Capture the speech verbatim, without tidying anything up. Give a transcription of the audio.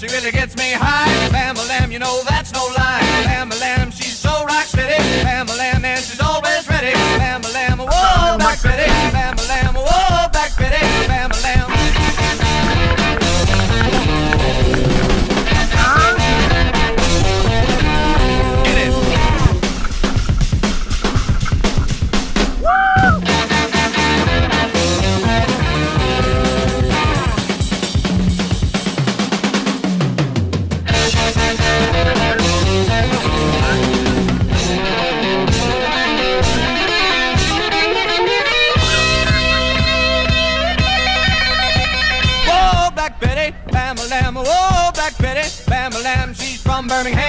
she really gets me high. Bam-a-lam, you know that's no lie. Bam-a-lam, she's so rock steady. Bam-a-lam, and she's always ready. Bam-a-lam, whoa, Black Betty. Bam-a-lam, whoa, Black Betty. Bam-a-lam. Get it. Bam-a-lam, oh, Black Betty, Bam-a-lam, she's from Birmingham.